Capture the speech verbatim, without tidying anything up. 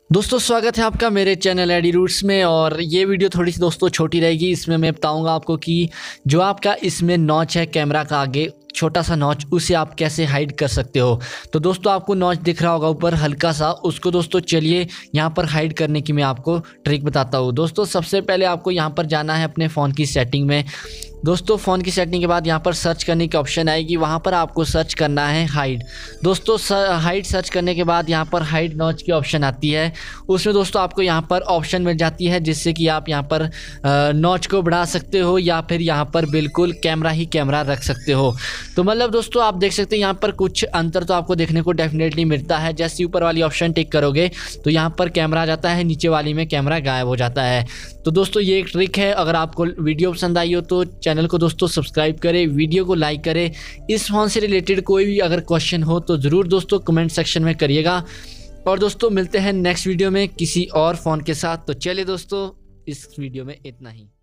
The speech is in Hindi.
दोस्तों स्वागत है आपका मेरे चैनल एडी रूट्स में। और ये वीडियो थोड़ी सी दोस्तों छोटी रहेगी। इसमें मैं बताऊंगा आपको कि जो आपका इसमें नॉच है कैमरा का आगे छोटा सा नॉच, उसे आप कैसे हाइड कर सकते हो। तो दोस्तों आपको नॉच दिख रहा होगा ऊपर हल्का सा, उसको दोस्तों चलिए यहाँ पर हाइड करने की मैं आपको ट्रिक बताता हूँ। दोस्तों सबसे पहले आपको यहाँ पर जाना है अपने फ़ोन की सेटिंग में। दोस्तों फ़ोन की सेटिंग के बाद यहाँ पर सर्च करने की ऑप्शन आएगी, वहाँ पर आपको सर्च करना है हाइड। दोस्तों हाइड सर्च करने के बाद यहाँ पर हाइड नॉच की ऑप्शन आती है, उसमें दोस्तों आपको यहाँ पर ऑप्शन मिल जाती है जिससे कि आप यहाँ पर नॉच को बढ़ा सकते हो या फिर यहाँ पर बिल्कुल कैमरा ही कैमरा रख सकते हो। तो मतलब दोस्तों आप देख सकते हैं यहाँ पर कुछ अंतर तो आपको देखने को डेफिनेटली मिलता है। जैसे ऊपर वाली ऑप्शन टिक करोगे तो यहाँ पर कैमरा आ जाता है, नीचे वाली में कैमरा गायब हो जाता है। तो दोस्तों ये एक ट्रिक है। अगर आपको वीडियो पसंद आई हो तो चैनल को दोस्तों सब्सक्राइब करें, वीडियो को लाइक करें। इस फ़ोन से रिलेटेड कोई भी अगर क्वेश्चन हो तो ज़रूर दोस्तों कमेंट सेक्शन में करिएगा। और दोस्तों मिलते हैं नेक्स्ट वीडियो में किसी और फ़ोन के साथ। तो चलिए दोस्तों इस वीडियो में इतना ही।